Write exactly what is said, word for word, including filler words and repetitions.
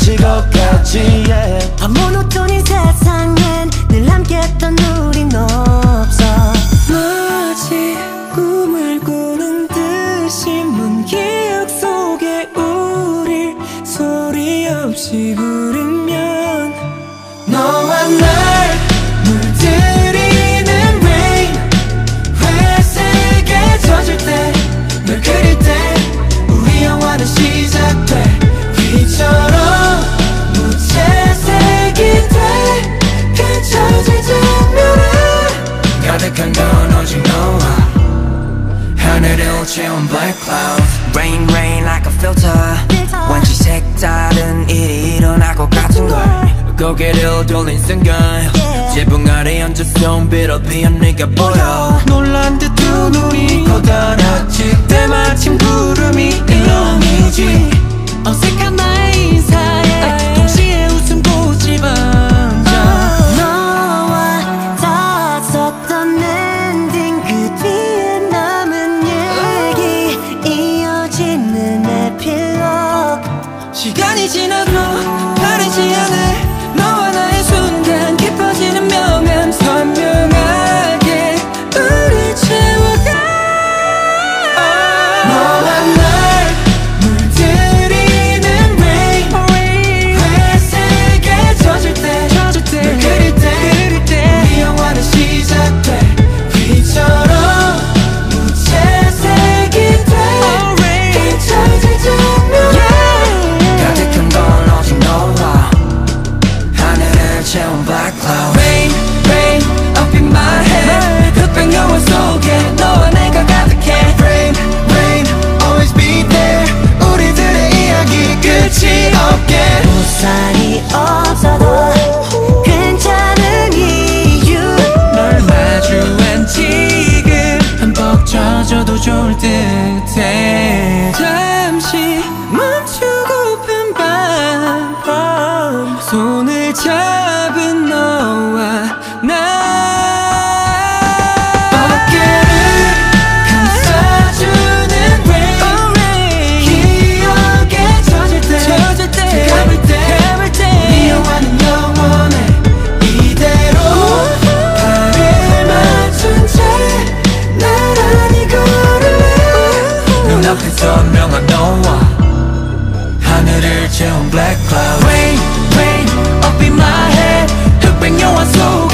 지고까지 yeah. 모노톤인 세상엔 늘 함께했던 우린 없어. 마치 꿈을 꾸는 듯이 먼 기억 속에 우리 소리 없이 부르면 너와 날 물들이는 rain 회색에 젖을 때 널 그릴 때 우리 영화는 시작돼 빛처럼 무채색이 돼 펼쳐질 장면에 가득한 건 오직 너와 하늘을 채운 black clouds Rain rain like a filter 왠지 색다른 일이 일어날 것 같은 걸 고개를 돌린 순간 지붕 아래 앉아 손빛을 피한 네가 보여 놀란 듯 두 눈이 커다랗지 때마침 구름이 일렁이지 어색한 나의 인사에 동시에 웃음꽃이 번져 너와 다 썼던 엔딩 그 뒤에 남은 얘기 이어지는 에필로그 시간이 지나도 다르지 않아 너와 나의 순간 깊어지는 명암 선명하게 우리 채워가 너와 날 물들이는 rain 회색에 젖을 때 젖을 때 널 그릴 때 그릴 때 우리 영화는 시작돼 빛처럼 무채색이 돼 펼쳐질 장면 가득한 건 오직 너와 하늘을 채운 black cloud Rain, rain, up in my head 흑백 영화 속에 너와 내가 가득해 Rain, rain, always be there 우리들의 이야기 끝이 없게 우산이 없어도 괜찮은 이유 널 마주한 지금 흠뻑 젖어도 좋을 듯해 잠시 멈추고픈 밤 손을 잡은 너와 나 어깨를 감싸주는 rain 기억에 젖을 때 젖을 때 감을 때 감을 때 우리 영화는 영원해 이대로 발을 맞춘 채 나란히 걸을래 눈앞에 선명한 너와 하늘을 채운 black cloud Rain, rain, up in my head 흑백 영화 속